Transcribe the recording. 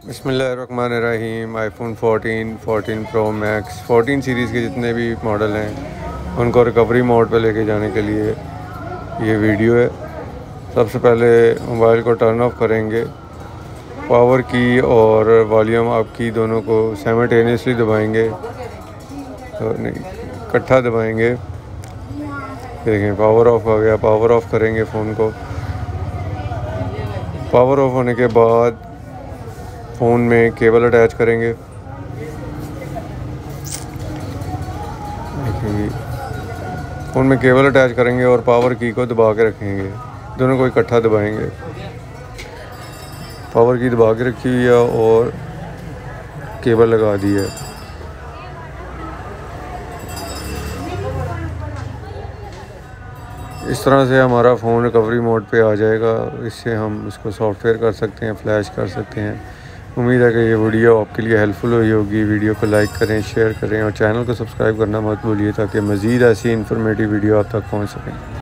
बिस्मिल्लाहिर्रहमानिर्रहीम। IPhone 14 pro max 14 series के जितने भी मॉडल हैं उनको रिकवरी मोड पे लेके जाने के लिए ये वीडियो है। सबसे पहले मोबाइल को टर्न ऑफ करेंगे, पावर की और वॉल्यूम अप की दोनों को साइमल्टेनियसली दबाएंगे, तो नहीं इकट्ठा दबाएंगे। देखें पावर ऑफ हो गया। पावर ऑफ करेंगे फ़ोन को। पावर ऑफ होने के बाद फ़ोन में केबल अटैच करेंगे। फ़ोन में केबल अटैच करेंगे और पावर की को दबा के रखेंगे। दोनों को इकट्ठा दबाएंगे। पावर की दबा के रखी हुई है और केबल लगा दी है। इस तरह से हमारा फ़ोन रिकवरी मोड पे आ जाएगा। इससे हम इसको सॉफ्टवेयर कर सकते हैं, फ्लैश कर सकते हैं। उम्मीद है कि ये वीडियो आपके लिए हेल्पफुल हुई होगी। वीडियो को लाइक करें, शेयर करें और चैनल को सब्सक्राइब करना मत भूलिए ताकि मज़ीद ऐसी इन्फॉर्मेटिव वीडियो आप तक पहुंच सकें।